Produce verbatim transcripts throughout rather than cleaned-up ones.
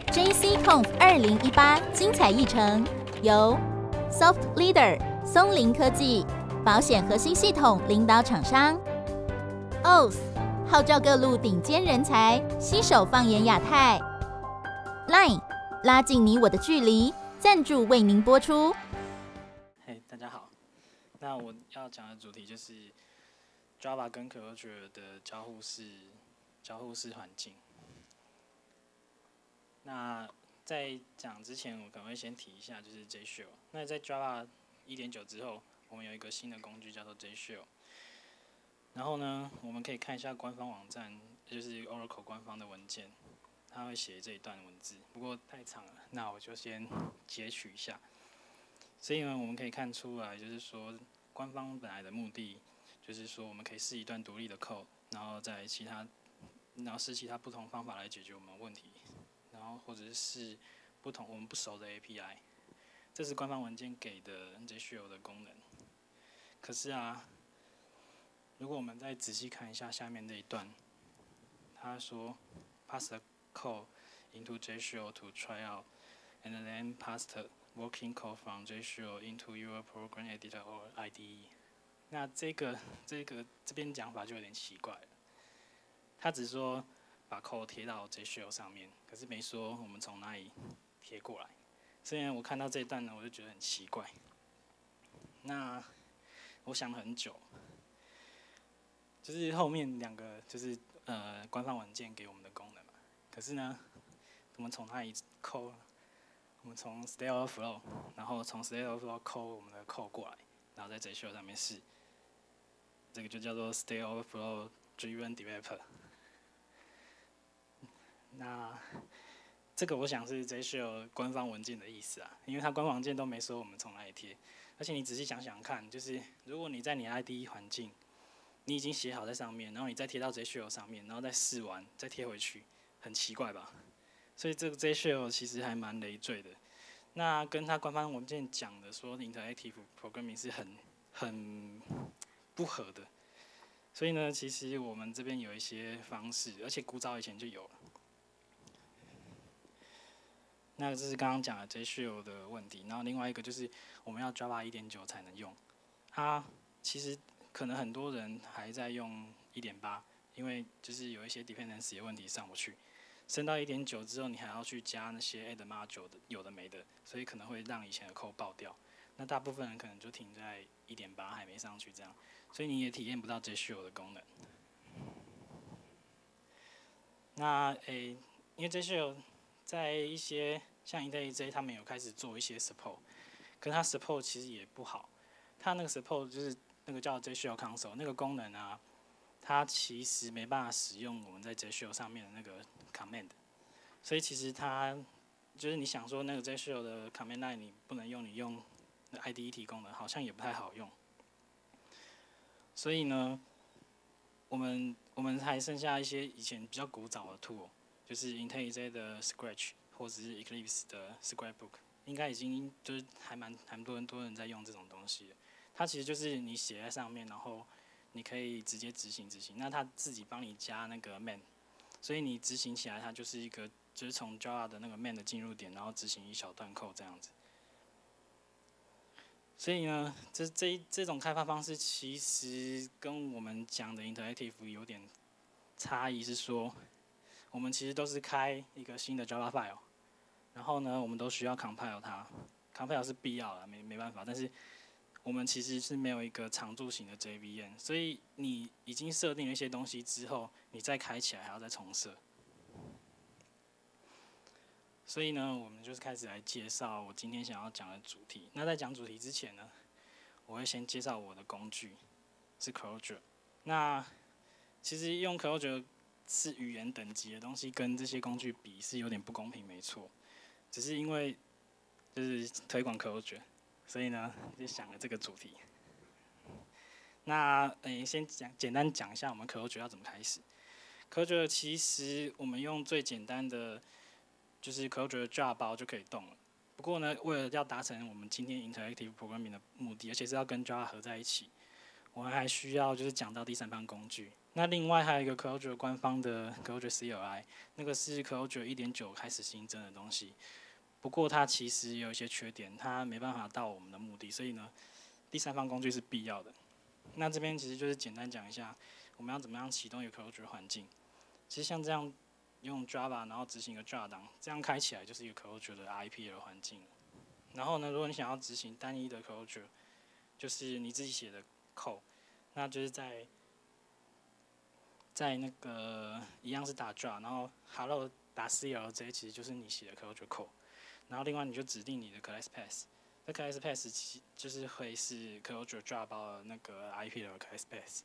J C Conf 二零一八精彩议程由 Soft Leader 松林科技保险核心系统领导厂商 O S 号召各路顶尖人才，携手放眼亚太 Line 拉近你我的距离，赞助为您播出。 嘿、hey, 大家好，那我要讲的主题就是 Java 跟 Clojure 的交互式交互式环境。那在讲之前，我可能会先提一下，就是 JShell。那在 Java 一点九之后，我们有一个新的工具叫做 JShell。然后呢，我们可以看一下官方网站，就是 Oracle 官方的文件，它会写这一段文字，不过太长了，那我就先截取一下。所以呢，我们可以看出来，就是说官方本来的目的，就是说我们可以试一段独立的 code， 然后在其他，然后试其他不同方法来解决我们的问题。然后或者是不同我们不熟的 A P I， 这是官方文件给的 JShell 的功能。可是啊，如果我们再仔细看一下下面这一段，他说 pass the code into JShell to try out, and then pass the working code from JShell into your program editor or I D E。那这个这个这边讲法就有点奇怪了，他只说把 code 贴到 JShell 上面，可是没说我们从哪里贴过来。所以呢，我看到这一段呢，我就觉得很奇怪。那我想了很久，就是后面两个就是呃官方文件给我们的功能嘛。可是呢，我们从哪里抠？我们从 Stack Overflow， 然后从 Stack Overflow 抠我们的 code 过来，然后在 JShell 上面试。这个就叫做 Stack Overflow Driven Developer。那这个我想是 JShell 官方文件的意思啊，因为它官方文件都没说我们从哪里贴，而且你仔细想想看，就是如果你在你 I D E 环境，你已经写好在上面，然后你再贴到 JShell 上面，然后再试完再贴回去，很奇怪吧？所以这个 JShell 其实还蛮累赘的。那跟它官方文件讲的说 Interactive Programming 是很很不合的。所以呢，其实我们这边有一些方式，而且古早以前就有了。那这是刚刚讲的 JShell 的问题，然后另外一个就是我们要 Java 一点九才能用。它其实可能很多人还在用 一点八， 因为就是有一些 dependency 的问题上不去。升到 一点九 之后，你还要去加那些 add module 的有的没的，所以可能会让以前的 code 爆掉。那大部分人可能就停在 一点八 还没上去这样，所以你也体验不到 JShell 的功能。那诶，因为 JShell 在一些像 IntelliJ 他们有开始做一些 support， 可是它 support 其实也不好。它那个 support 就是那个叫 JShell Console 那个功能啊，它其实没办法使用我们在 JShell 上面的那个 command， 所以其实它就是你想说那个 JShell 的 command line 你不能用，你用 I D E 提供的，好像也不太好用。所以呢，我们我们还剩下一些以前比较古早的 tool， 就是 IntelliJ 的 Scratch。或者是 Eclipse 的 Scrapbook， 应该已经就是还蛮蛮多人多人在用这种东西的。它其实就是你写在上面，然后你可以直接执行执行。那它自己帮你加那个 main， 所以你执行起来它就是一个就是从 Java 的那个 main 的进入点，然后执行一小段 code 这样子。所以呢，这这这种开发方式其实跟我们讲的 Interactive 有点差异，是说我们其实都是开一个新的 Java file。然后呢，我们都需要 compile 它 ，compile 是必要的，没没办法。但是我们其实是没有一个常驻型的 J V M， 所以你已经设定了一些东西之后，你再开起来还要再重设。所以呢，我们就是开始来介绍我今天想要讲的主题。那在讲主题之前呢，我会先介绍我的工具是 Clojure。那其实用 Clojure 是语言等级的东西，跟这些工具比是有点不公平，没错。只是因为就是推广 Clojure， 所以呢就想了这个主题。那诶、欸，先讲简单讲一下我们 Clojure 要怎么开始。Clojure 其实我们用最简单的就是 Clojure jar 包就可以动了。不过呢，为了要达成我们今天 Interactive Programming 的目的，而且是要跟 Java 合在一起，我们还需要就是讲到第三方工具， 那另外还有一个 Clojure 官方的 Clojure C L I， 那个是 Clojure 一点九开始新增的东西。不过它其实有一些缺点，它没办法到我们的目的，所以呢，第三方工具是必要的。那这边其实就是简单讲一下，我们要怎么样启动一个 Clojure 环境。其实像这样用 Java 然后执行一个 jar 档，这样开起来就是一个 Clojure 的 I P L 环境。然后呢，如果你想要执行单一的 Clojure， 就是你自己写的 code， 那就是在在那个一样是打 jar， 然后 hello 打 C L J， 其实就是你写的 Clojure code。然后另外你就指定你的 class path， 这 class path 其就是会是 Clojure jar 包的那个 I P 的 class path。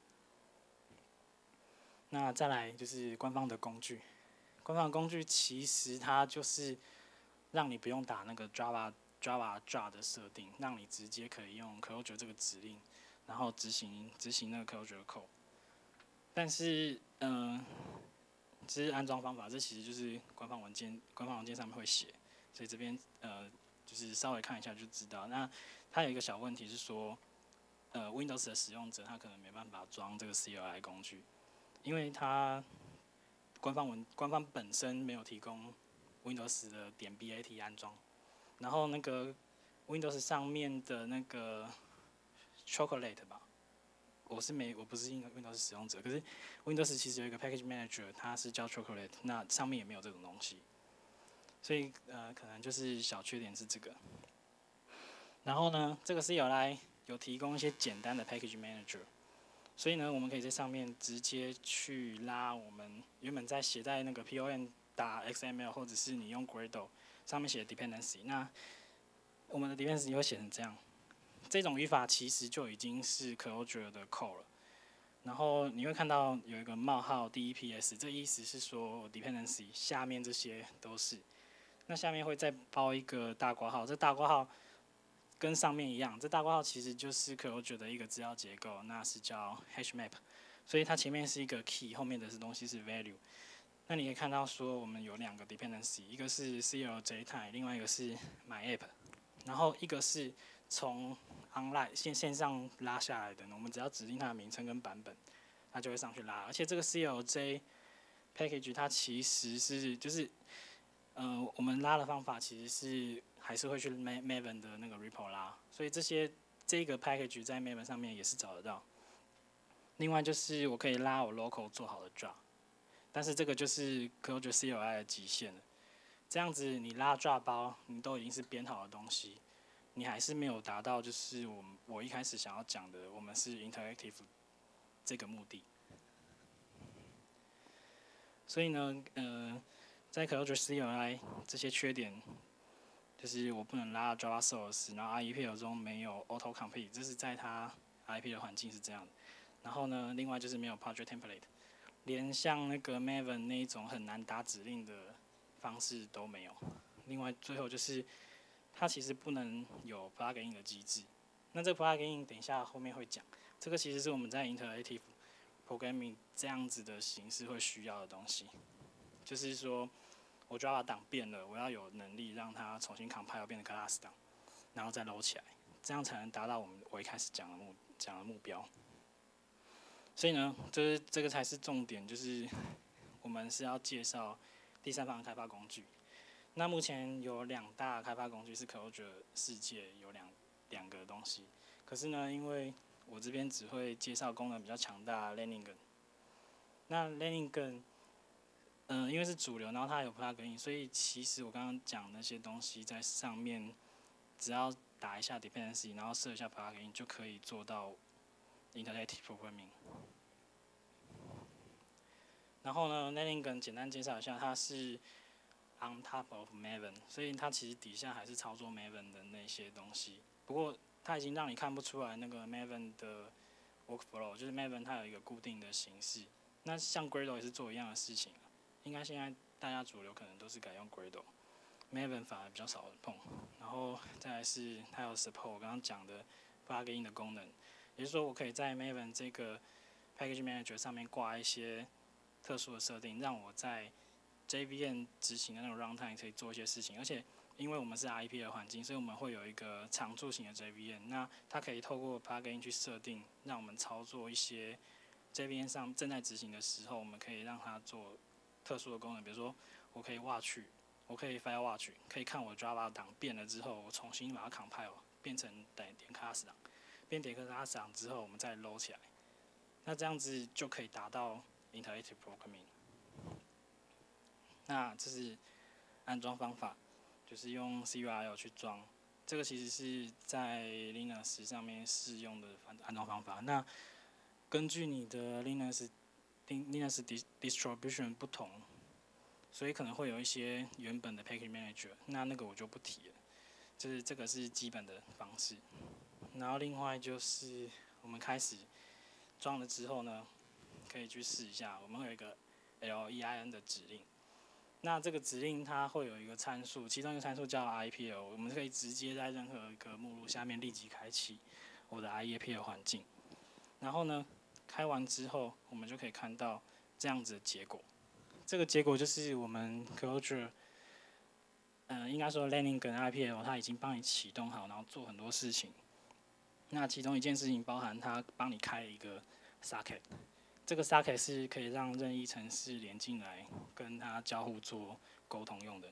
那再来就是官方的工具，官方的工具其实它就是让你不用打那个 Java Java jar 的设定，让你直接可以用 Clojure 这个指令，然后执行执行那个 Clojure code。但是，嗯、呃，这是安装方法，这其实就是官方文件官方文件上面会写。所以这边呃，就是稍微看一下就知道。那它有一个小问题是说，呃 ，Windows 的使用者他可能没办法装这个 C L I 工具，因为它官方文官方本身没有提供 Windows 的点 B A T 安装，然后那个 Windows 上面的那个 Chocolate 吧，我是没我不是 Windows 使用者，可是 Windows 其实有一个 Package Manager， 它是叫 Chocolate， 那上面也没有这种东西。所以呃，可能就是小缺点是这个。然后呢，这个 C L I 有提供一些简单的 Package Manager， 所以呢，我们可以在上面直接去拉我们原本在写在那个 P O M 打 X M L， 或者是你用 Gradle 上面写的 dependency， 那我们的 dependency 会写成这样。这种语法其实就已经是 Clojure 的 code 了。然后你会看到有一个冒号 D E P S， 这意思是说 dependency 下面这些都是。那下面会再包一个大括号，这大括号跟上面一样，这大括号其实就是 Clojure 的一个资料结构，那是叫 hash map， 所以它前面是一个 key， 后面的东西是 value。那你可以看到说我们有两个 dependency， 一个是 C L J type， 另外一个是 my app， 然后一个是从 online 线线上拉下来的，我们只要指定它的名称跟版本，它就会上去拉。而且这个 C L J package 它其实是就是。呃，我们拉的方法其实是还是会去 Maven 的那个 repo 拉，所以这些这个 package 在 Maven 上面也是找得到。另外就是我可以拉我 local 做好的 jar， 但是这个就是 Clojure C L I 的极限了。这样子你拉 jar 包，你都已经是编好的东西，你还是没有达到就是我们我一开始想要讲的，我们是 interactive 这个目的。所以呢，呃。在 Clojure C L I 这些缺点，就是我不能拉 Java source， 然后 I P L 中没有 auto complete， 这是在它 I P 的环境是这样的。然后呢，另外就是没有 project template， 连像那个 Maven 那一种很难打指令的方式都没有。另外最后就是它其实不能有 plugin 的机制。那这个 plugin 等一下后面会讲，这个其实是我们在 interactive programming 这样子的形式会需要的东西，就是说。我 Java 档变了，我要有能力让它重新 compile 变成 class 档，然后再搂起来，这样才能达到我们我一开始讲的目讲的目标。所以呢，就是这个才是重点，就是我们是要介绍第三方的开发工具。那目前有两大开发工具是 Clojure 世界有两两个东西，可是呢，因为我这边只会介绍功能比较强大的 Layningen， 那 Layningen。嗯、呃，因为是主流，然后它有 plugin， 所以其实我刚刚讲那些东西在上面，只要打一下 dependency， 然后设一下 plugin 就可以做到 interactive programming。然后呢 ，Layningen 简单介绍一下，它是 on top of Maven， 所以它其实底下还是操作 Maven 的那些东西。不过它已经让你看不出来那个 Maven 的 workflow， 就是 Maven 它有一个固定的形式。那像 Gradle 也是做一样的事情。应该现在大家主流可能都是改用 Gradle，Maven 反而比较少人碰。然后再来是它有 support 我刚刚讲的 plugin 的功能，也就是说我可以在 Maven 这个 package manager 上面挂一些特殊的设定，让我在 J V M 执行的那种 runtime 可以做一些事情。而且因为我们是 I P 的环境，所以我们会有一个常驻型的 J V M， 那它可以透过 plugin 去设定，让我们操作一些这边上正在执行的时候，我们可以让它做特殊的功能，比如说我可以 watch， 我可以 file watch， 可以看我 Java 档变了之后，我重新把它 compile 变成点点 class 档，变点 class 档之后，我们再 load 起来，那这样子就可以达到 interactive programming。那这是安装方法，就是用 C U R L 去装。这个其实是在 Linux 上面适用的安装方法。那根据你的 Linux Linux distribution 不同，所以可能会有一些原本的 Package Manager， 那那个我就不提了。就是这个是基本的方式。然后另外就是我们开始装了之后呢，可以去试一下。我们会有一个 lein 的指令。那这个指令它会有一个参数，其中一个参数叫 I P L， 我们可以直接在任何一个目录下面立即开启我的 I P L 环境。然后呢，开完之后，我们就可以看到这样子的结果。这个结果就是我们 Clojure， 呃，应该说 Landing 跟 I P L 它已经帮你启动好，然后做很多事情。那其中一件事情包含它帮你开一个 socket。这个 socket 是可以让任意程式连进来，跟它交互做沟通用的。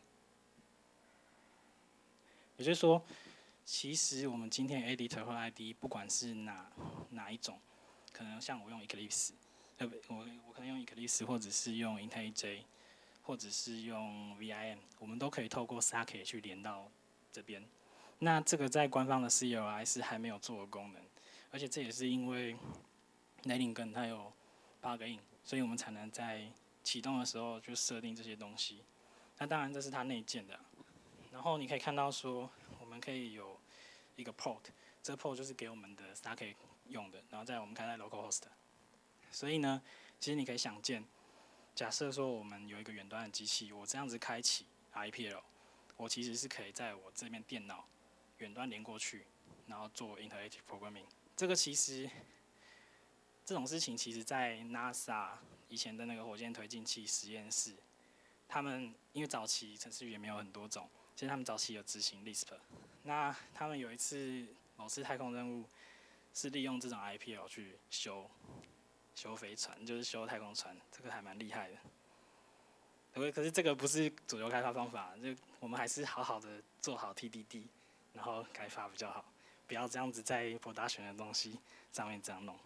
也就是说，其实我们今天 editor 或 I D E 不管是哪哪一种，可能像我用 Eclipse， 呃不，我我可能用 Eclipse， 或者是用 IntelliJ， 或者是用 V I M， 我们都可以透过 socket 去连到这边。那这个在官方的 C L I 是还没有做的功能，而且这也是因为 Landing 它有bug in， 所以我们才能在启动的时候就设定这些东西。那当然这是它内建的，然后你可以看到说，我们可以有一个 port， 这个 port 就是给我们的 socket 用的，然后再我们开在 localhost。所以呢，其实你可以想见，假设说我们有一个远端的机器，我这样子开启 I P L， 我其实是可以在我这边电脑远端连过去，然后做 interactive programming。这个其实这种事情其实在 NASA 以前的那个火箭推进器实验室，他们因为早期程式语言没有很多种，其实他们早期有执行 Lisp。那他们有一次某次太空任务是利用这种 I P L 去修修飞船，就是修太空船，这个还蛮厉害的。可可是这个不是主流开发方法，就我们还是好好的做好 T D D， 然后开发比较好，不要这样子在 production 的东西上面这样弄。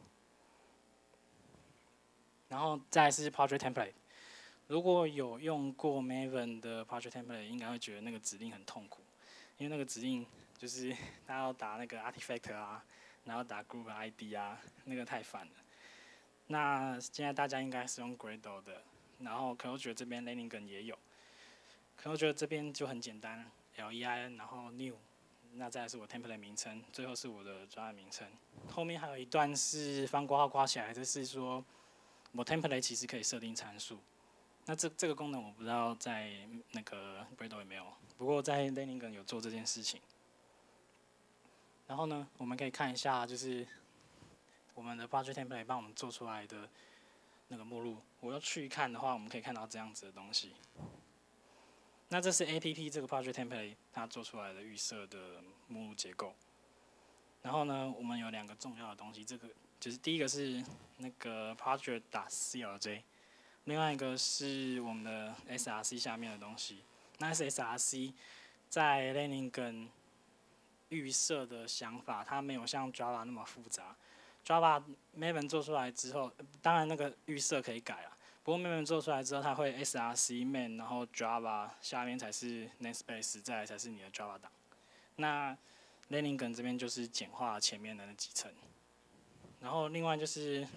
然后再来是 project template， 如果有用过 Maven 的 project template， 应该会觉得那个指令很痛苦，因为那个指令就是大家要打那个 artifact 啊，然后打 group I D 啊，那个太烦了。那现在大家应该是用 Gradle 的，然后 Clojure 这边 Landing 也有 ，Clojure 这边就很简单 ，lein， 然后 new， 那再来是我 template 名称，最后是我的专案名称，后面还有一段是方括号括起来，这是说我 template 其实可以设定参数。那这这个功能我不知道在那个 Gradle 有没有，不过在 Landing 有做这件事情。然后呢，我们可以看一下，就是我们的 project template 帮我们做出来的那个目录。我要去看的话，我们可以看到这样子的东西。那这是 A P P 这个 project template 它做出来的预设的目录结构。然后呢，我们有两个重要的东西，这个就是第一个是那个 project.clj， 另外一个是我们的 S R C 下面的东西。那 S R C 在 Landing 预设的想法，它没有像 Java 那么复杂。Java Maven 做出来之后，当然那个预设可以改啊。不过 Maven 做出来之后，它会 S R C main， 然后 Java 下面才是 namespace， 再来才是你的 Java 档。那 Landing 这边就是简化前面的那几层。然后另外就是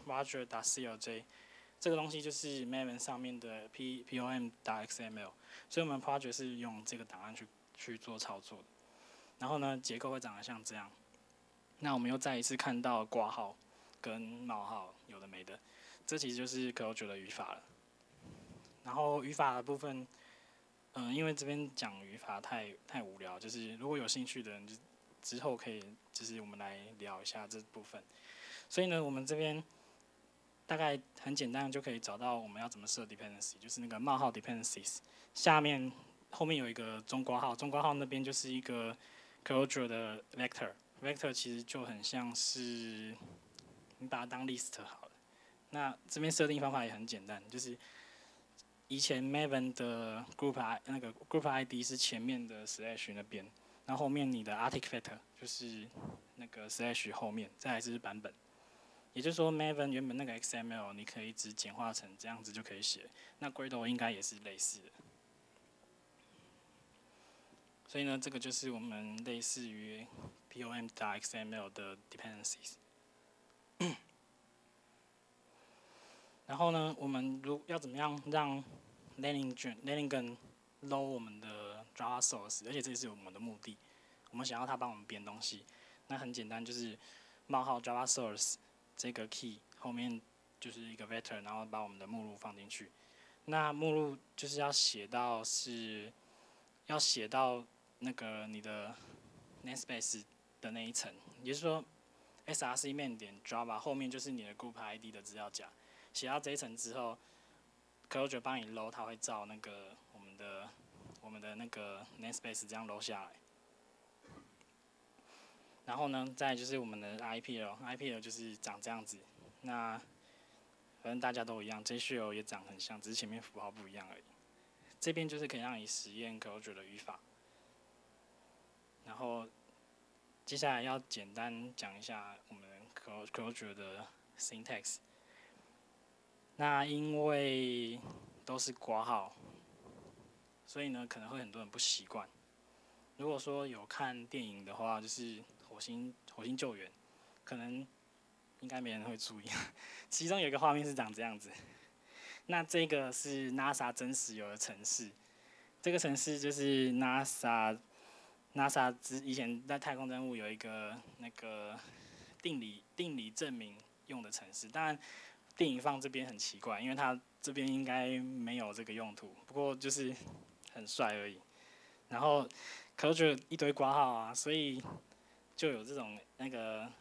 Roger.clj， 这个东西就是 Maven 上面的 P pom.xml， 所以我们 project 是用这个档案去去做操作的。然后呢，结构会长得像这样。那我们又再一次看到括号跟冒号，有的没的，这其实就是 Clojure 的语法了。然后语法的部分，嗯、呃，因为这边讲语法太太无聊，就是如果有兴趣的人，就之后可以就是我们来聊一下这部分。所以呢，我们这边大概很简单就可以找到我们要怎么设 dependency， 就是那个冒号 dependencies 下面后面有一个中括号，中括号那边就是一个 Clojure 的 vector。vector 其实就很像是你把它当 list 好了， 那这边设定方法也很简单，就是以前 Maven 的 Group I 那个 Group I D 是前面的 slash 那边，然后后面你的 artifact 就是那个 slash 后面，再来是版本。也就是说 ，Maven 原本那个 X M L 你可以只简化成这样子就可以写，那 Gradle 应该也是类似的。所以呢，这个就是我们类似于 pom.xml 的 dependencies。然后呢，我们如要怎么样让 Leiningen Leiningen load 我们的 Java source， 而且这也是我们的目的，我们想要它帮我们编东西。那很简单，就是冒号 Java source 这个 key 后面就是一个 vector， 然后把我们的目录放进去。那目录就是要写到是要写到那个你的 namespace 的那一层，也就是说 src main 点 java 后面就是你的 group I D 的资料夹。写到这一层之后 ，Clojure 帮你 load， 它会照那个我们的我们的那个 namespace 这样 load 下来。然后呢，再来就是我们的 I P L，I P L 就是长这样子。那反正大家都一样 ，JShell 也长很像，只是前面符号不一样而已。这边就是可以让你实验 Clojure 的语法。然后接下来要简单讲一下我们 Clojure 的 syntax。那因为都是括号，所以呢可能会很多人不习惯。如果说有看电影的话，就是火星火星救援，可能应该没人会注意。其中有一个画面是长这样子。那这个是 NASA 真实有的程式，这个程式就是 NASA NASA 之以前在太空任务有一个那个定理定理证明用的程式，当然。电影放这边很奇怪，因为它这边应该没有这个用途，不过就是很帅而已。然后 Clojure 一堆括号啊，所以就有这种那个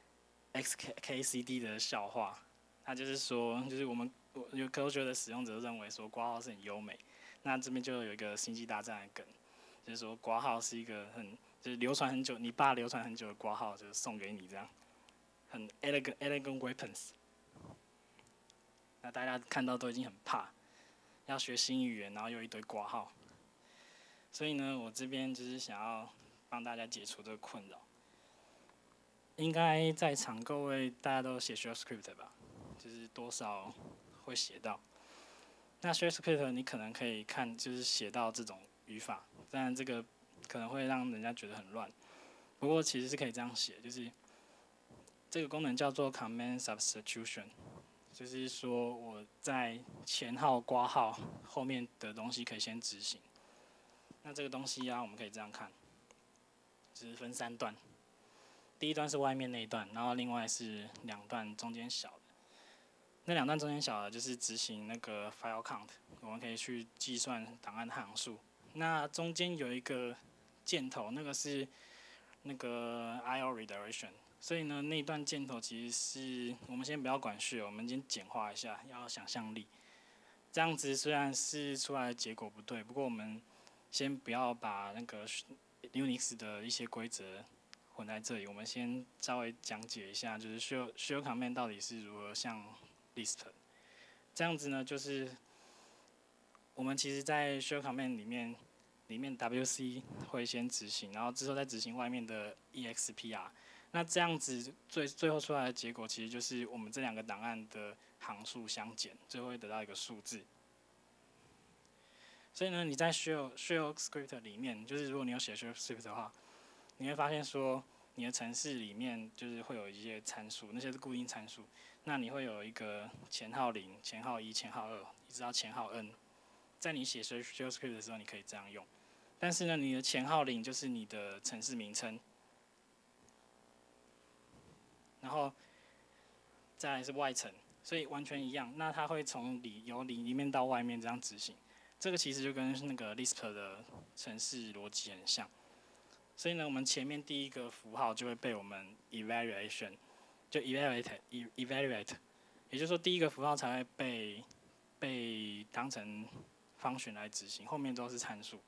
X K C D 的笑话。它就是说，就是我们有 Clojure 的使用者认为说括号是很优美，那这边就有一个星际大战的梗，就是说括号是一个很就是流传很久，你爸流传很久的括号，就是送给你这样，很 elegant elegant weapons。那大家看到都已经很怕，要学新语言，然后又一堆括号，所以呢，我这边就是想要帮大家解除这个困扰。应该在场各位大家都写 Shell Script 吧，就是多少会写到。那 Shell Script 你可能可以看，就是写到这种语法，当然这个可能会让人家觉得很乱。不过其实是可以这样写，就是这个功能叫做 Command Substitution。就是说我在前号括号后面的东西可以先执行。那这个东西啊，我们可以这样看，就是分三段。第一段是外面那一段，然后另外是两段中间小的。那两段中间小的就是执行那个 file count， 我们可以去计算档案行数。那中间有一个箭头，那个是那个 I O redirection。所以呢，那一段箭头其实是我们先不要管序，我们先简化一下，要想象力。这样子虽然是出来的结果不对，不过我们先不要把那个 Unix 的一些规则混在这里，我们先稍微讲解一下，就是 shell shell command 到底是如何像 Lisp。这样子呢，就是我们其实在 shell command 里面，里面 W C 会先执行，然后之后再执行外面的 E X P R。那这样子最最后出来的结果，其实就是我们这两个档案的行数相减，最后会得到一个数字。所以呢，你在 shell shell script 里面，就是如果你有写 shell script 的话，你会发现说，你的程式里面就是会有一些参数，那些是固定参数。那你会有一个前号零、前号一、前号二，一直到前号 n。在你写 shell script 的时候，你可以这样用。但是呢，你的前号零就是你的程式名称。然后再来是外层，所以完全一样。那它会从里由里里面到外面这样执行，这个其实就跟那个 Lisp 的程式逻辑很像。所以呢，我们前面第一个符号就会被我们 evaluation 就 evaluate evaluate， 也就是说第一个符号才会被被当成function来执行，后面都是参数。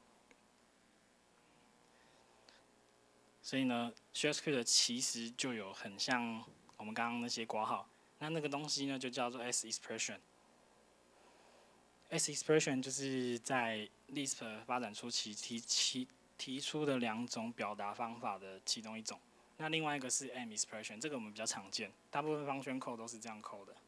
所以呢 ，shell script 其实就有很像我们刚刚那些括号， 那那个东西呢就叫做 S expression。S expression 就是在 Lisp 发展初期提提提出的两种表达方法的其中一种。那另外一个是 M expression， 这个我们比较常见，大部分function code都是这样 code 的。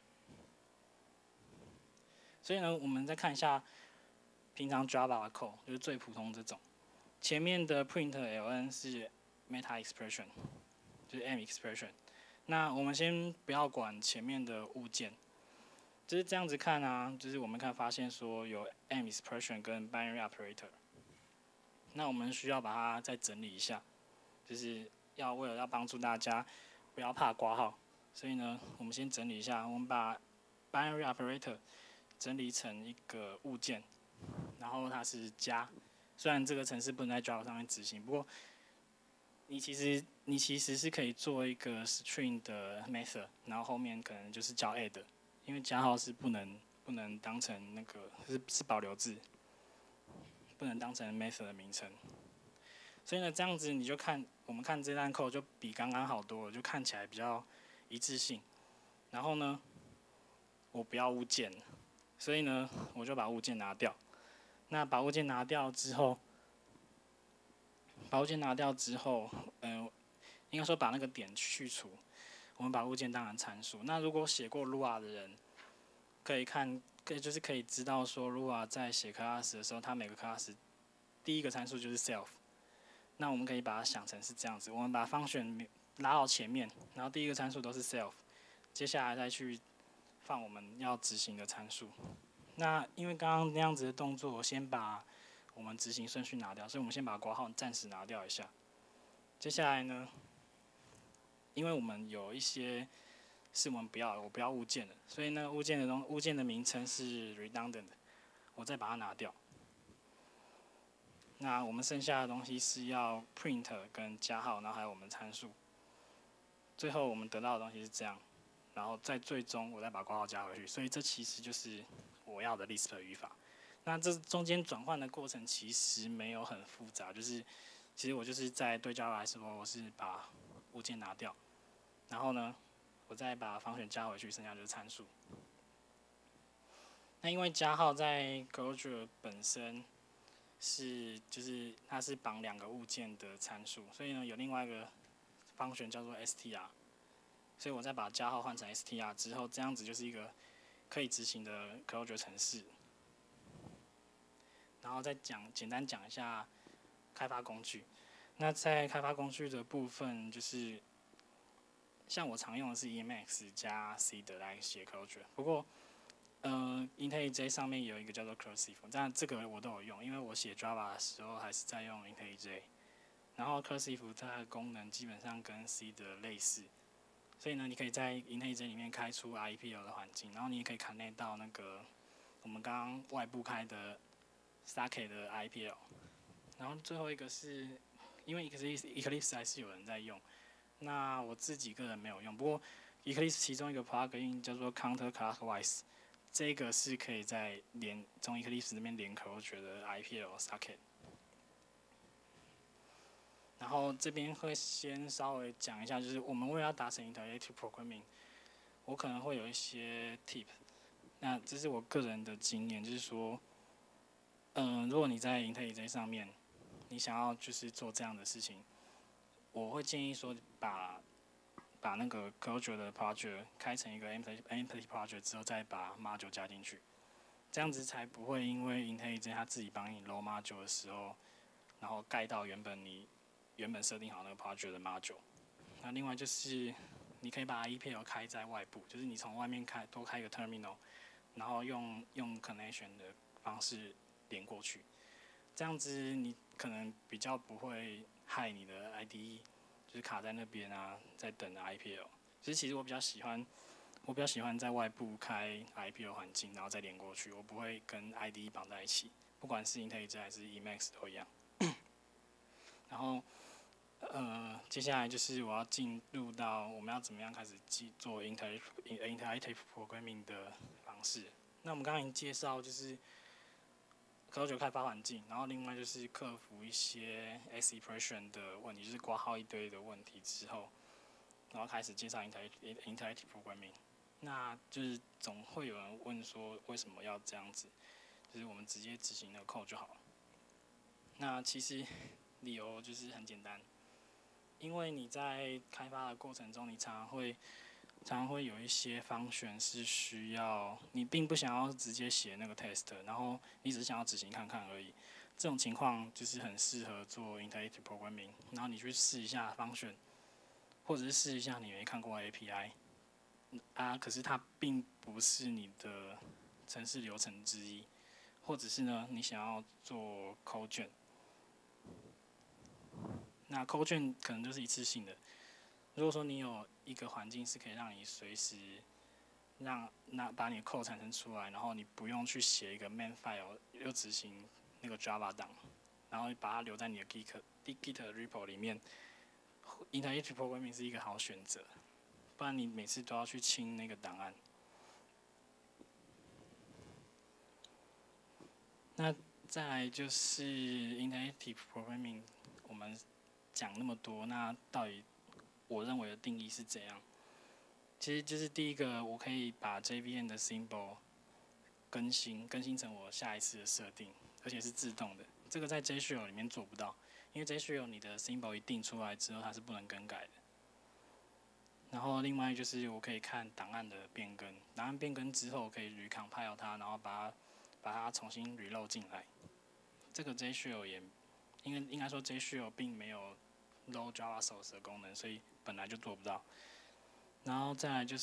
所以呢，我们再看一下平常 Java 的 code， 就是最普通这种。前面的 println 是 meta expression， 就是 M expression。那我们先不要管前面的物件，就是这样子看啊，就是我们看发现说有 M expression 跟 binary operator。那我们需要把它再整理一下，就是要为了要帮助大家不要怕挂号，所以呢，我们先整理一下，我们把 binary operator 整理成一个物件，然后它是加。虽然这个程式不能在 Java 上面执行，不过你其实你其实是可以做一个 string 的 method， 然后后面可能就是叫 add， 因为加号是不能不能当成那个是是保留字，不能当成 method 的名称。所以呢，这样子你就看我们看这段 code 就比刚刚好多了，就看起来比较一致性。然后呢，我不要物件，所以呢，我就把物件拿掉。那把物件拿掉之后，把物件拿掉之后，嗯、呃，应该说把那个点去除。我们把物件当成参数。那如果写过 Lua 的人，可以看，可以就是可以知道说 Lua 在写 class 的时候，它每个 class 第一个参数就是 self。那我们可以把它想成是这样子，我们把 function 拉到前面，然后第一个参数都是 self， 接下来再去放我们要执行的参数。那因为刚刚那样子的动作，我先把我们执行顺序拿掉，所以我们先把括号暂时拿掉一下。接下来呢，因为我们有一些是我们不要的，我不要物件的，所以那个物件的东物件的名称是 redundant， 我再把它拿掉。那我们剩下的东西是要 print 跟加号，然后还有我们参数。最后我们得到的东西是这样，然后在最终我再把括号加回去，所以这其实就是我要的 Lisp 的语法。那这中间转换的过程其实没有很复杂，就是其实我就是在对 Java 来说，我是把物件拿掉，然后呢，我再把function加回去，剩下就是参数。那因为加号在 Clojure 本身是就是它是绑两个物件的参数，所以呢有另外一个 function 叫做 str， 所以我再把加号换成 str 之后，这样子就是一个可以执行的 Clojure 程式。然后再讲简单讲一下开发工具。那在开发工具的部分，就是像我常用的是 Emacs 加 C 的来写 Clojure， 不过呃 IntelliJ 上面有一个叫做 Cursive， 但这个我都有用，因为我写 Java 的时候还是在用 IntelliJ。然后 Cursive 它的功能基本上跟 C 的类似，所以呢，你可以在 IntelliJ 里面开出 I P L 的环境，然后你也可以 connect 到那个我们刚刚外部开的 Socket 的 I P L。然后最后一个是，因为 Eclipse 还是有人在用，那我自己个人没有用，不过 Eclipse 其中一个 plugin 叫做 Counterclockwise， 这个是可以在连从 Eclipse 这边连 Clojure 的 I P L Socket。然后这边会先稍微讲一下，就是我们为了要达成 Interactive Programming， 我可能会有一些 tip。那这是我个人的经验，就是说，嗯、呃，如果你在 IntelliJ 上面，你想要就是做这样的事情，我会建议说把把那个 Clojure 的 project 开成一个 empty project 之后，再把 module 加进去，这样子才不会因为 IntelliJ 它自己帮你 load module 的时候，然后盖到原本你原本设定好那个 project 的 module。那另外就是你可以把 E P L 开在外部，就是你从外面开多开一个 terminal， 然后用用 connection 的方式连过去，这样子你可能比较不会害你的 I D E， 就是卡在那边啊，在等 I P L。其实其实我比较喜欢，我比较喜欢在外部开 I P L 环境，然后再连过去，我不会跟 I D E 绑在一起，不管是 IntelliJ 还是 Emacs 都一样。然后，呃，接下来就是我要进入到我们要怎么样开始做 Interactive Interactive Programming 的方式。那我们刚刚已经介绍就是 Clojure 开发环境，然后另外就是克服一些 S expression 的问题，就是括号一堆的问题之后， 然后开始介绍 interactive interactive programming。那就是总会有人问说，为什么要这样子？就是我们直接执行那个 code 就好了。那其实理由就是很简单，因为你在开发的过程中，你常常会常常会有一些function是需要你并不想要直接写那个 test， 然后你只是想要执行看看而已。这种情况就是很适合做 interactive programming， 然后你去试一下 function， 或者是试一下你没看过的 A P I 啊，可是它并不是你的程式流程之一，或者是呢你想要做 code 卷，那 code 卷可能就是一次性的。如果说你有一个环境是可以让你随时让那把你的 code 产生出来，然后你不用去写一个 main file 又执行那个 Java 档，然后把它留在你的 Git Git repo 里面 ，interactive programming 是一个好选择，不然你每次都要去清那个档案。那再来就是 interactive programming， 我们讲那么多，那到底我认为的定义是怎样？其实就是第一个，我可以把 J V M 的 symbol 更新，更新成我下一次的设定，而且是自动的。这个在 JShell 里面做不到，因为 JShell 你的 symbol 一定出来之后，它是不能更改的。然后另外就是我可以看档案的变更，档案变更之后可以 recompile 它，然后把它把它重新 reload 进来。这个 JShell 也，应该应该说 JShell 并没有 load Java source 的功能，所以本来就做不到。然后再来就是，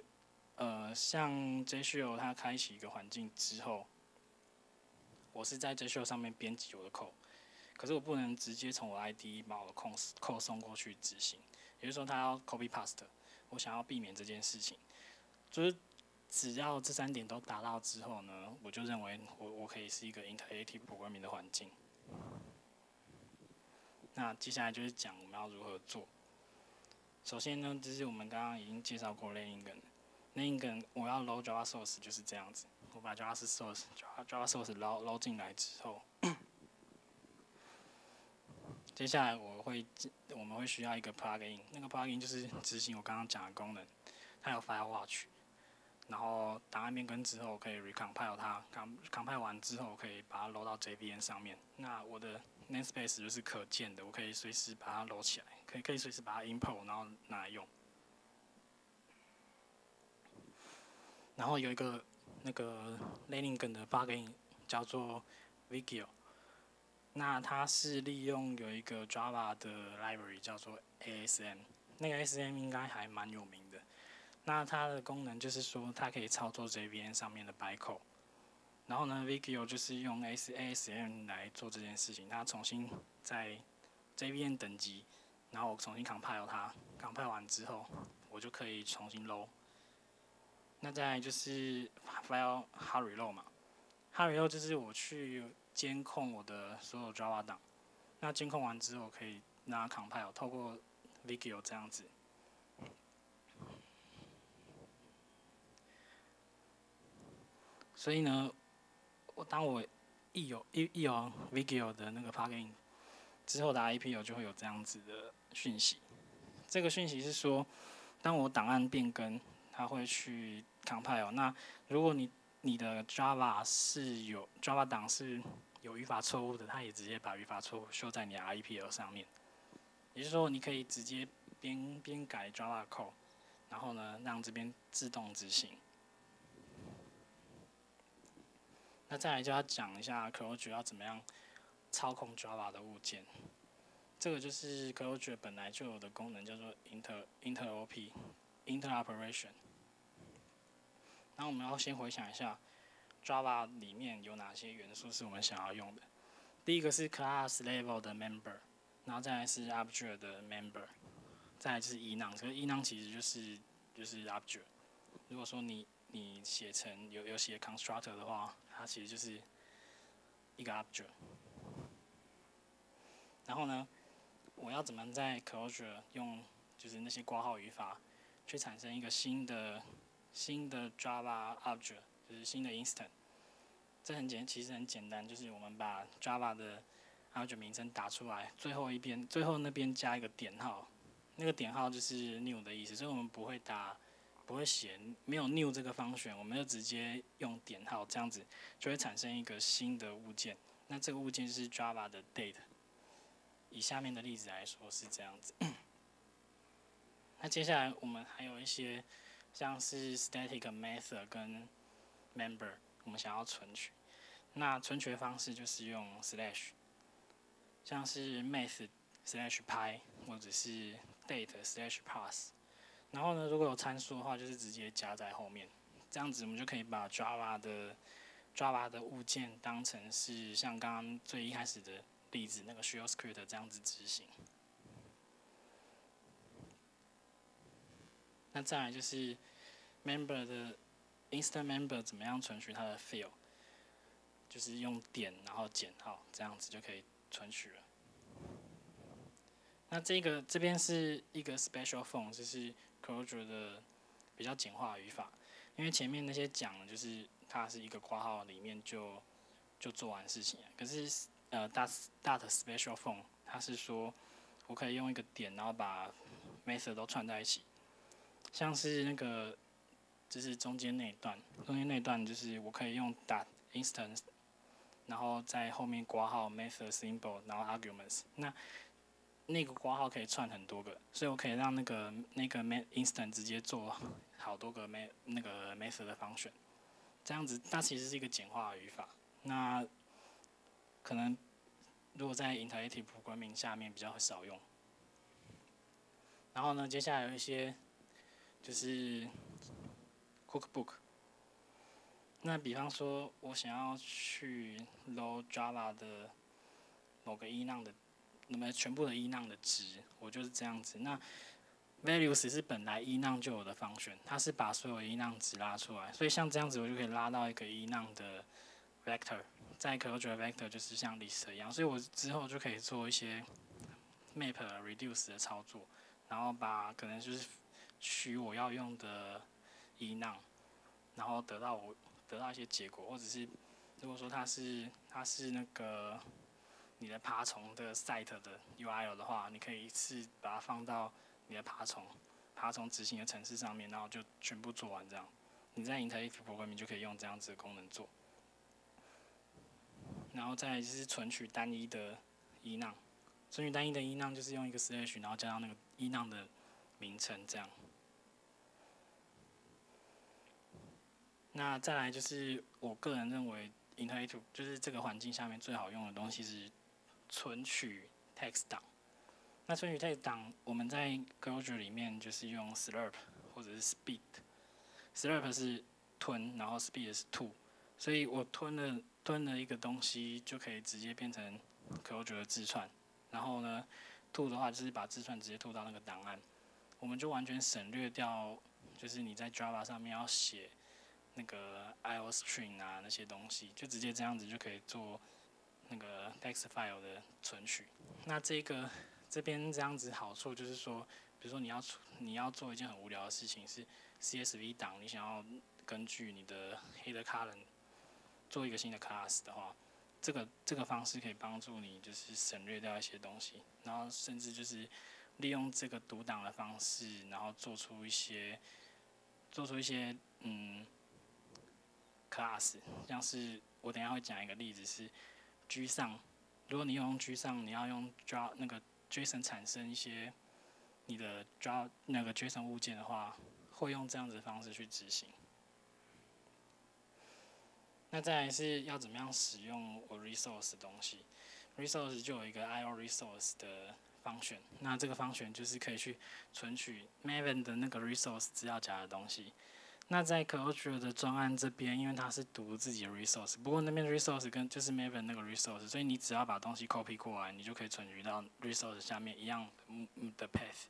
呃，像 JShell 它开启一个环境之后，我是在 JShell 上面编辑我的 code， 可是我不能直接从我 I D E 把我的 code 送过去执行，也就是说它要 copy paste， 我想要避免这件事情，就是只要这三点都达到之后呢，我就认为我我可以是一个 interactive programming 的环境。那接下来就是讲我们要如何做。首先呢，就是我们刚刚已经介绍过 Laying 我要 load Java source 就是这样子，我把 Java source Java Java source 捞捞进来之后，接下来我会我们会需要一个 plugin， 那个 plugin 就是执行我刚刚讲的功能，它有 file watch， 然后档案变更之后可以 recompile 它 ，compile 完之后可以把它 load 到 J V M 上面。那我的 namespace 就是可见的，我可以随时把它 load 起来，可以可以随时把它 import， 然后拿来用。然后有一个那个 Laying 的 plugin 叫做 Vigio， 那它是利用有一个 Java 的 library 叫做 A S M， 那个 A S M 应该还蛮有名的。那它的功能就是说，它可以操作 J V M 上面的 bytecode。然后呢 ，Vigio 就是用 A S M 来做这件事情，它重新在 J V M 等级，然后我重新 compile 它 ，compile 完之后，我就可以重新 load。那再来就是 file hard reload 嘛 ，hard reload 就是我去监控我的所有 Java 档，那监控完之后可以让它 compile， 透过 Vigio 这样子。所以呢，我当我一有一一有 Vigio 的那个 plugin 之后的 I P O 就会有这样子的讯息。这个讯息是说，当我档案变更，它会去 compile。那如果你你的 Java 是有 Java 档是有语法错误的，它也直接把语法错误修在你的 I P O 上面。也就是说，你可以直接边边改 Java code， 然后呢让这边自动执行。那再来就要讲一下 Clojure 要怎么样操控 Java 的物件。这个就是 Clojure 本来就有的功能，叫做 inter interop interoperation。那我们要先回想一下 Java 里面有哪些元素是我们想要用的。第一个是 class level 的 member， 然后再来是 object 的 member， 再来就是 enum。这个 enum 其实就是就是 object。如果说你你写成有有写 constructor 的话，它其实就是一个 object。然后呢，我要怎么在 Clojure 用就是那些括号语法，去产生一个新的新的 Java object， 就是新的 instant。这很简，其实很简单，就是我们把 Java 的 object 名称打出来，最后一边最后那边加一个点号，那那个点号就是 new 的意思，所以我们不会打，不会写没有 new 这个方选，我们就直接用点号，这样子就会产生一个新的物件。那这个物件就是 Java 的 date。以下面的例子来说是这样子。那接下来我们还有一些像是 static method 跟 member， 我们想要存取。那存取的方式就是用 slash， 像是 math slash pi 或者是 date slash pass。然后呢，如果有参数的话，就是直接加在后面。这样子我们就可以把 Java 的 Java 的物件当成是像刚刚最一开始的例子那个 shell script 这样子执行。那再来就是 member 的 instant member 怎么样存取它的 field， 就是用点然后减号，这样子就可以存取了。那这个这边是一个 special form， 就是 Clojure 的比较简化语法，因为前面那些讲就是它是一个括号里面就就做完事情了，可是呃 dot dot special form 它是说我可以用一个点，然后把 method 都串在一起。像是那个，就是中间那一段，中间那一段就是我可以用打 instance， 然后在后面括号 method symbol， 然后 arguments。那那个括号可以串很多个，所以我可以让那个那个 instance 直接做好多个 me 那个 method 的function。这样子，它其实是一个简化的语法。那可能如果在 interactive programming 下面比较少用。然后呢，接下来有一些。就是 cookbook。那比方说，我想要去 load Java 的某个 enum 的，那么全部的 enum 的值，我就是这样子。那 values 是本来 enum 就有的function，它是把所有 enum 值拉出来，所以像这样子，我就可以拉到一个 enum 的 vector， 在 Clojure vector 就是像 list 一样，所以我之后就可以做一些 map reduce 的操作，然后把可能就是取我要用的 enum， 然后得到我得到一些结果，或者是如果说它是它是那个你的爬虫的 site 的 U R L 的话，你可以一次把它放到你的爬虫爬虫执行的程式上面，然后就全部做完这样。你在 interactive programming 就可以用这样子的功能做。然后再来就是存取单一的 enum， 存取单一的 enum 就是用一个 slash， 然后加上那个 enum 的名称这样。那再来就是我个人认为 interactive 就是这个环境下面最好用的东西是存取 text 档。那存取 text 档我们在 Clojure 里面就是用 slurp 或者是 speed。slurp 是吞，然后 speed 是吐，所以我吞了吞了一个东西就可以直接变成 Clojure 的字串，然后呢吐的话就是把字串直接吐到那个档案，我们就完全省略掉就是你在 Java 上面要写那个 I O string 啊那些东西，就直接这样子就可以做那个 text file 的存取。那这个这边这样子好处就是说，比如说你要你要做一件很无聊的事情是 C S V 档，你想要根据你的 header column 做一个新的 class 的话，这个这个方式可以帮助你就是省略掉一些东西，然后甚至就是利用这个读档的方式，然后做出一些做出一些嗯。class， 像是我等一下会讲一个例子是 G 上，如果你用 G 上，你要用 draw 那个 JSON 产生一些你的 draw 那个 JSON 物件的话，会用这样子的方式去执行。那再来是要怎么样使用我 resource 的东西 ，resource 就有一个 I O resource 的function，那这个function就是可以去存取 Maven 的那个 resource 资料夹的东西。那在 Clojure 的专案这边，因为它是读自己的 resource， 不过那边 resource 跟就是 Maven 那个 resource， 所以你只要把东西 copy 过来，你就可以存取到 resource 下面一样的 path。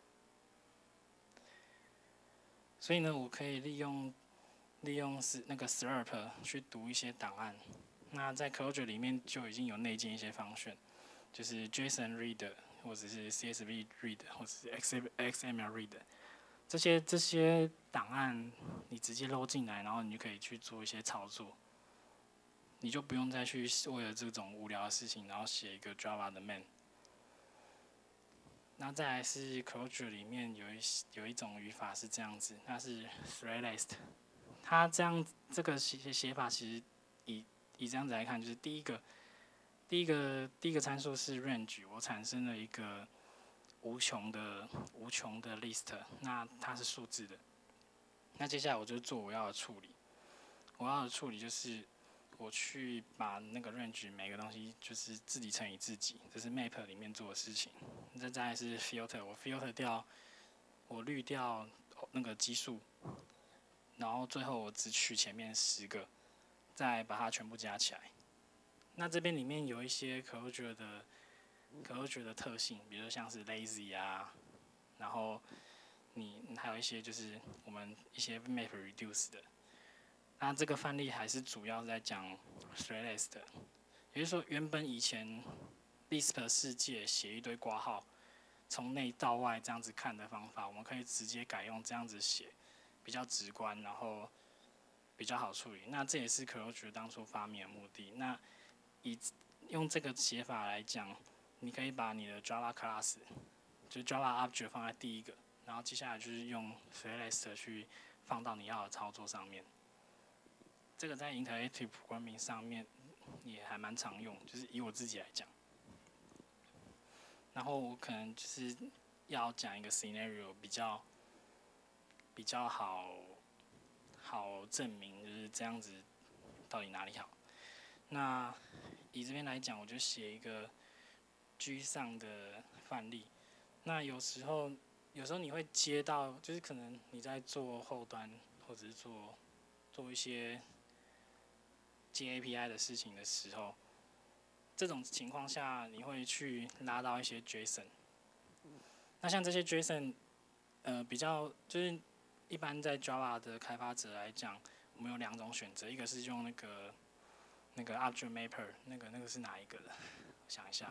所以呢，我可以利用利用是那个 slurp 去读一些档案。那在 Clojure 里面就已经有内建一些function，就是 JSON read 或者是 C S V read 或者是 X M L read。这些这些档案你直接搂进来，然后你就可以去做一些操作，你就不用再去为了这种无聊的事情，然后写一个 Java 的 main。 那再来是 Clojure 里面有一有一种语法是这样子，那是 Threadless。它这样这个写写法其实以以这样子来看，就是第一个第一个第一个参数是 range， 我产生了一个无穷的无穷的 list， 那它是数字的。那接下来我就做我要的处理，我要的处理就是我去把那个 range 每个东西就是自己乘以自己，这是 map 里面做的事情。再再来是 filter， 我 filter 掉，我滤掉那个基数，然后最后我只取前面十个，再把它全部加起来。那这边里面有一些 Clojure 的 Clojure 的特性，比如说像是 lazy 啊，然后你还有一些就是我们一些 map reduce 的。那这个范例还是主要在讲 Threadless 的，也就是说，原本以前 Lisp 世界写一堆括号，从内到外这样子看的方法，我们可以直接改用这样子写，比较直观，然后比较好处理。那这也是 Clojure 当初发明的目的。那以用这个写法来讲，你可以把你的 Java class， 就是 Java object 放在第一个，然后接下来就是用 Threadless 去放到你要的操作上面。这个在 Interactive Programming 上面也还蛮常用，就是以我自己来讲。然后我可能就是要讲一个 scenario 比较比较好好证明就是这样子到底哪里好。那以这边来讲，我就写一个 G 上的范例。那有时候有时候你会接到，就是可能你在做后端或者是做做一些接 A P I 的事情的时候，这种情况下你会去拉到一些 JSON。那像这些 JSON， 呃，比较就是一般在 Java 的开发者来讲，我们有两种选择，一个是用那个那个 Object Mapper， 那个那个是哪一个的？我想一下，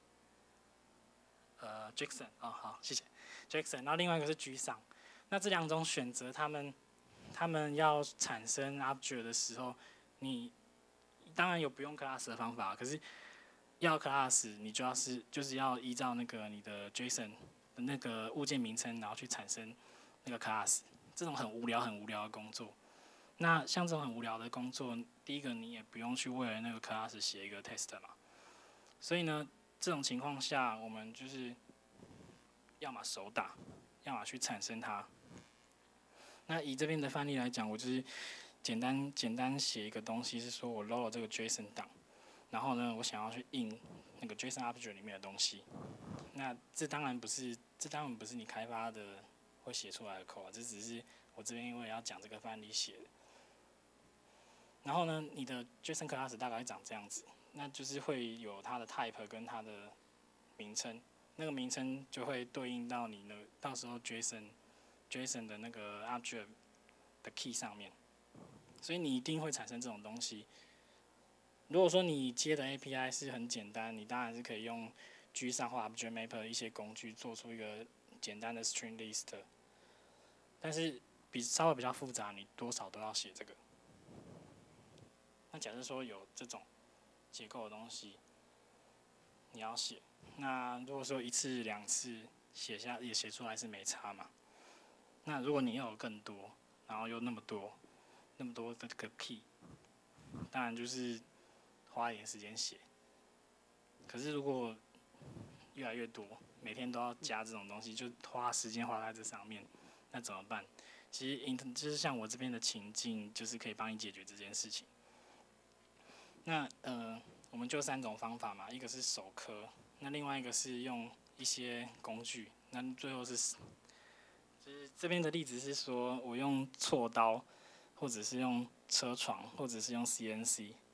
呃 ，JSON 哦，好，谢谢 JSON。然后另外一个是 G 上。那这两种选择，他们他们要产生 Object 的时候，你当然有不用 class 的方法，可是要 class 你就要是就是要依照那个你的 JSON 的那个物件名称，然后去产生那个 class。这种很无聊很无聊的工作。那像这种很无聊的工作，第一个你也不用去为了那个 class 写一个 test 嘛。所以呢，这种情况下，我们就是要么手打，要么去产生它。那以这边的范例来讲，我就是简单简单写一个东西，是说我 load 了这个 JSON 档，然后呢，我想要去印那个 JSON object 里面的东西。那这当然不是，这当然不是你开发的会写出来的 code 啊，这只是我这边因为要讲这个范例写的。然后呢，你的 JSON class 大概会长这样子，那就是会有它的 type 跟它的名称，那个名称就会对应到你的到时候 JSON JSON 的那个 object 的 key 上面。所以你一定会产生这种东西。如果说你接的 A P I 是很简单，你当然是可以用 G 上或 Object Mapper 一些工具做出一个简单的 String List。但是比稍微比较复杂，你多少都要写这个。那假设说有这种结构的东西，你要写，那如果说一次两次写下也写出来是没差嘛。那如果你要有更多，然后又那么多。那么多的这个 key， 当然就是花一点时间写。可是如果越来越多，每天都要加这种东西，就花时间花在这上面，那怎么办？其实 int 就是像我这边的情境，就是可以帮你解决这件事情。那呃，我们就三种方法嘛，一个是手刻，那另外一个是用一些工具，那最后是，就是这边的例子是说我用锉刀。或者是用车床，或者是用 C N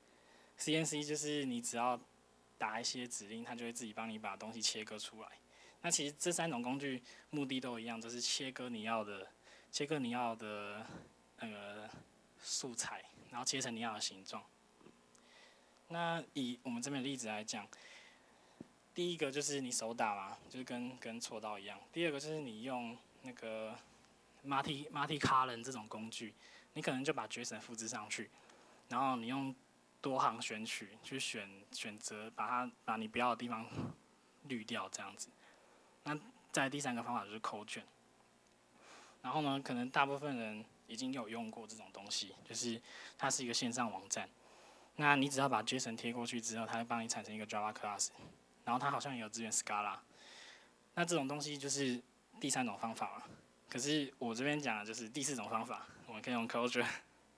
C。C N C 就是你只要打一些指令，它就会自己帮你把东西切割出来。那其实这三种工具目的都一样，就是切割你要的，切割你要的那个素材，然后切成你要的形状。那以我们这边的例子来讲，第一个就是你手打嘛，就是跟跟锉刀一样。第二个就是你用那个 multi multi column 这种工具。你可能就把 JSON 复制上去，然后你用多行选取去选选择，把它把你不要的地方滤掉，这样子。那再第三个方法就是 code 卷。然后呢，可能大部分人已经有用过这种东西，就是它是一个线上网站。那你只要把 JSON 贴过去之后，它会帮你产生一个 Java class， 然后它好像也有支援 Scala。那这种东西就是第三种方法了。可是我这边讲的就是第四种方法，我们可以用 Clojure。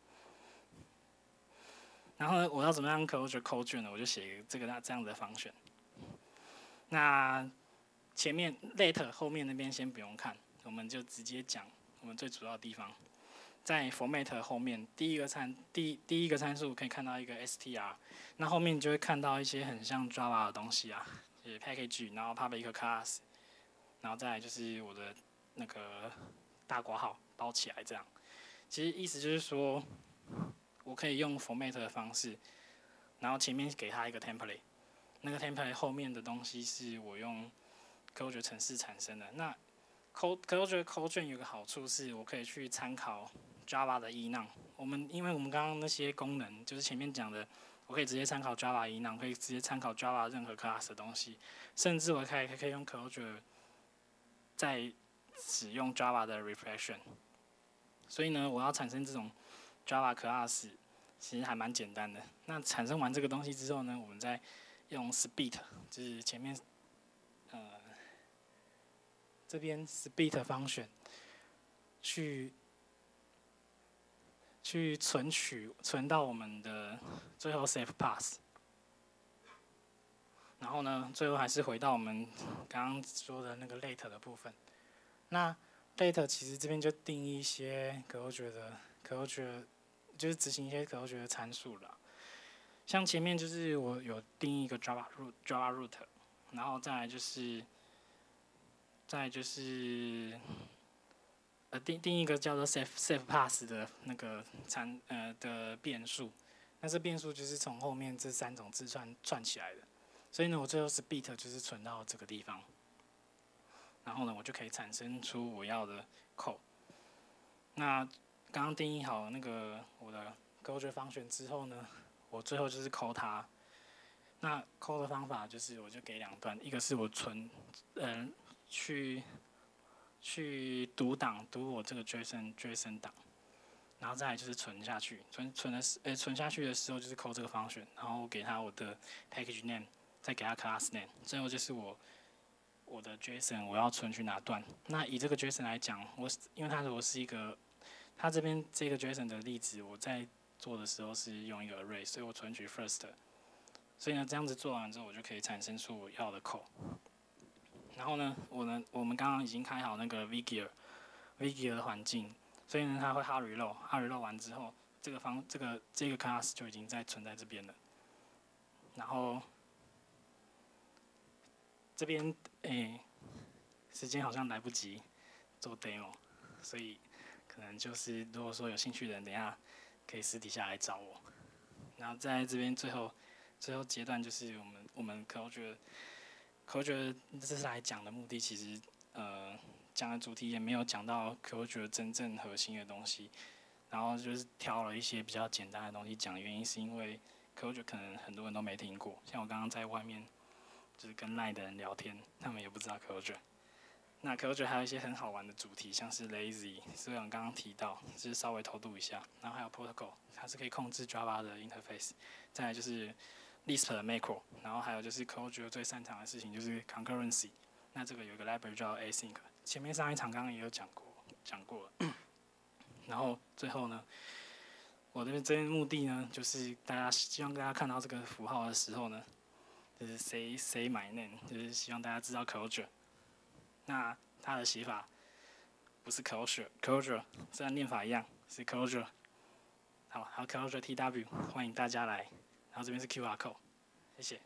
然后呢，我要怎么样 Clojure code 卷呢？我就写一个这个这样子的function。那前面 later 后面那边先不用看，我们就直接讲我们最主要的地方。在 format 后面，第一个参第第一个参数可以看到一个 str， 那后面你就会看到一些很像 Java 的东西啊，就是 package， 然后 public class， 然后再来就是我的那个大括号包起来这样。其实意思就是说，我可以用 format 的方式，然后前面给它一个 template， 那个 template 后面的东西是我用 Clojure 程式产生的。那 Clojure code 卷有个好处是，我可以去参考 Java 的 enum。我们因为我们刚刚那些功能，就是前面讲的，我可以直接参考 Java enum， 可以直接参考 Java 任何 class 的东西，甚至我可以可以用 Clojure 在使用 Java 的 reflection。所以呢，我要产生这种 Java class， 其实还蛮简单的。那产生完这个东西之后呢，我们再用 split， 就是前面呃。这边 split function 去去存取存到我们的最后 save pass， 然后呢，最后还是回到我们刚刚说的那个 late 的部分。那 late 其实这边就定义一些Clojure的 Clojure， 就是执行一些Clojure的参数了。像前面就是我有定义一个 Java root Java root， 然后再来就是。再就是，呃定定一个叫做 save save pass 的那个参呃的变数，那这变数就是从后面这三种字串串起来的，所以呢，我最后 split 就是存到这个地方，然后呢，我就可以产生出我要的 code。那刚刚定义好那个我的 Clojure function 之后呢，我最后就是 call 它。那 call 的方法就是我就给两段，一个是我存，嗯、呃。去去读档，读我这个 JSON JSON 档，然后再来就是存下去，存存的呃存下去的时候就是 call 这个 function， 然后给它我的 package name， 再给它 class name， 最后就是我我的 JSON 我要存去哪段。那以这个 JSON 来讲，我因为它我是一个，它这边这个 JSON 的例子我在做的时候是用一个 array， 所以我存取 first， 所以呢这样子做完之后，我就可以产生出我要的 code。然后呢，我呢，我们刚刚已经开好那个 Vgear，Vgear 的环境，所以呢，它会 hard reload，hard reload 完之后，这个方这个这个 class 就已经在存在这边了。然后这边诶，时间好像来不及做 demo， 所以可能就是如果说有兴趣的人，等一下可以私底下来找我。然后在这边最后最后阶段就是我们我们可我觉得。Clojure 这次来讲的目的，其实呃讲的主题也没有讲到 Clojure 真正核心的东西，然后就是挑了一些比较简单的东西讲。原因是因为 Clojure 可能很多人都没听过，像我刚刚在外面就是跟 Line 的人聊天，他们也不知道 Clojure。那 Clojure 还有一些很好玩的主题，像是 Lazy， 所以我刚刚提到，就是稍微偷渡一下。然后还有 Protocol， 它是可以控制 Java 的 interface。再来就是 Lisp 的 macro， 然后还有就是 Clojure 最擅长的事情就是 concurrency。那这个有一个 library 叫 async， 前面上一场刚刚也有讲过，讲过了。然后最后呢，我这边这边目的呢，就是大家希望大家看到这个符号的时候呢，就是 say say my name， 就是希望大家知道 Clojure。那它的写法不是 Clojure，Clojure 虽然念法一样是 Clojure。好，还有 Clojure T W， 欢迎大家来。然后这边是 Q R code， 谢谢。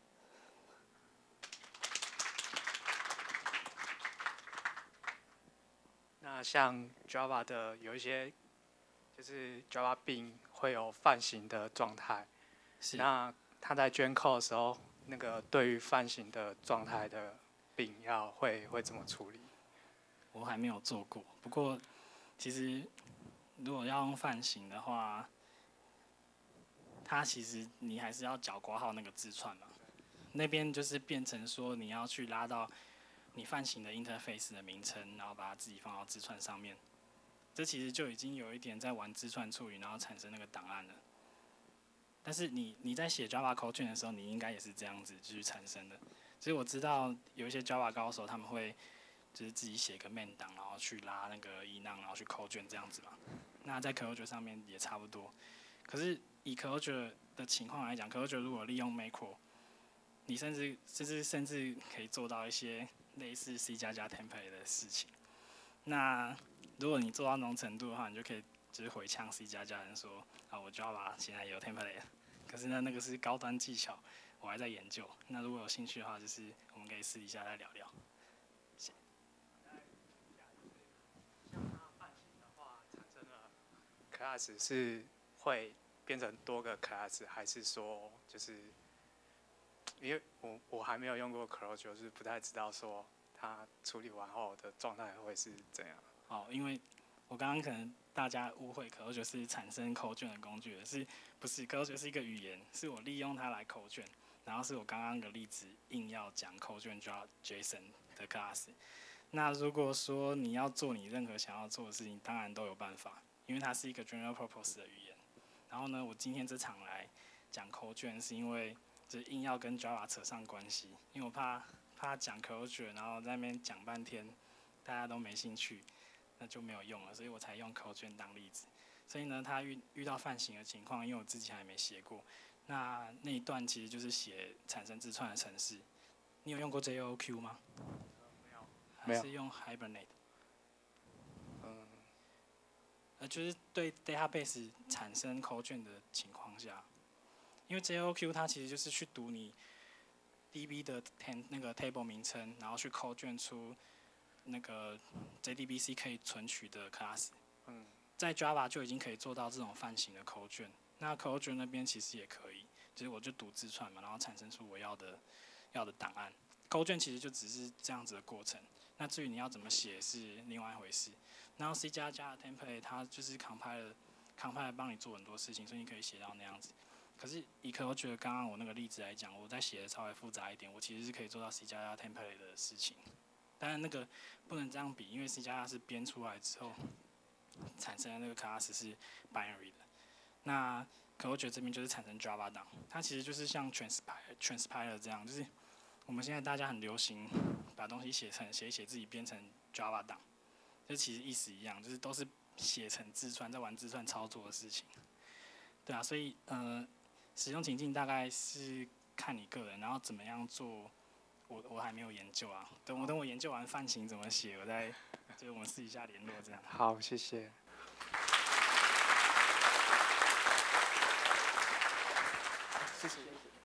那像 Java 的有一些，就是 Java Bean 会有泛型的状态， 是。 那它在捐扣的时候，那个对于泛型的状态的 Bean 要会会怎么处理？ 我还没有做过，不过其实如果要用泛型的话，它其实你还是要缴括号那个字串嘛，那边就是变成说你要去拉到你泛型的 interface 的名称，然后把它自己放到字串上面。这其实就已经有一点在玩字串处理，然后产生那个档案了。但是你你在写 Java 口卷的时候，你应该也是这样子继续产生的。其实我知道有一些 Java 高手他们会就是自己写个 main 档，然后去拉那个 enum， 然后去口卷这样子嘛。那在 Clojure 上面也差不多。可是以 Clojure 的情况来讲 ，Clojure 如果利用 macro， 你甚至甚至甚至可以做到一些类似 C 加加 template 的事情。那如果你做到那种程度的话，你就可以就是回呛 C 加加人说啊，我 Java 现在也有 template， 可是呢那个是高端技巧，我还在研究。那如果有兴趣的话，就是我们可以私底下再聊聊。 class 是会变成多个 class， 还是说就是因为我我还没有用过 Clojure， 就是不太知道说它处理完后的状态会是怎样。 哦，因为我刚刚可能大家误会 Clojure 是产生口卷的工具了，是不是 Clojure 是一个语言，是我利用它来口卷，然后是我刚刚的例子硬要讲口卷就要 JSON 的 class。那如果说你要做你任何想要做的事情，当然都有办法。因为它是一个 general purpose 的语言，然后呢，我今天这场来讲口卷，是因为就是硬要跟 Java 扯上关系，因为我怕怕讲口卷，然后在那边讲半天，大家都没兴趣，那就没有用了，所以我才用口卷当例子。所以呢，他遇遇到泛型的情况，因为我自己还没写过，那那一段其实就是写产生字串的程式。你有用过 J O Q 吗？ 没有， 还是用 Hibernate？ 嗯。 呃，就是对 database 产生口卷的情况下，因为 J O Q 它其实就是去读你 D B 的 ten 那个 table 名称，然后去口卷出那个 J D B C 可以存取的 class。 嗯， 在 Java 就已经可以做到这种泛型的口卷，那 Clojure 那边其实也可以，就是我就读字串嘛，然后产生出我要的要的档案。口卷其实就只是这样子的过程，那至于你要怎么写是另外一回事。然后 C 加加的 template 它就是 compile compile 帮你做很多事情，所以你可以写到那样子。可是以 Clojure 刚刚我那个例子来讲，我在写的稍微复杂一点，我其实是可以做到 C 加加 template 的事情。当然那个不能这样比，因为 C 加加是编出来之后产生的那个 class 是 binary 的。那 Clojure 这边就是产生 Java 档，它其实就是像 transpile transpile 这样，就是我们现在大家很流行把东西写成写一写自己编成 Java 档。这其实意思一样，就是都是写成字串，在玩字串操作的事情，对啊，所以呃，使用情境大概是看你个人，然后怎么样做，我我还没有研究啊，等我等我研究完泛型怎么写，我再就是我们私底下联络这样。 好，谢谢。 谢谢。